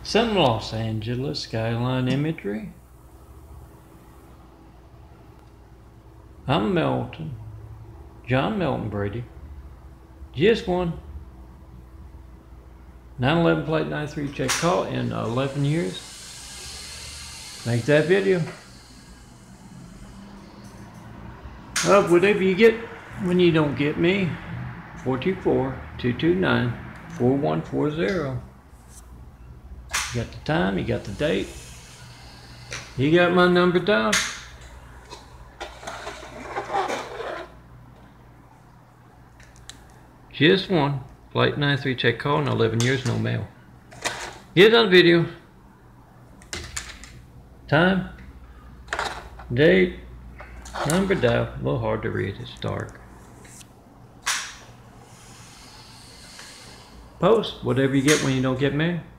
Some Los Angeles Skyline Imagery. I'm Melton, John Melton Brady. Just one 911 plate 93 check call in 11 years. Make that video. Whatever you get when you don't get me, 424-229-4140. You got the time, you got the date, you got my number down. Just one plate 93 check call in 11 years, no mail. Get on video. Time, date, number dial. A little hard to read, it's dark. Post whatever you get when you don't get me.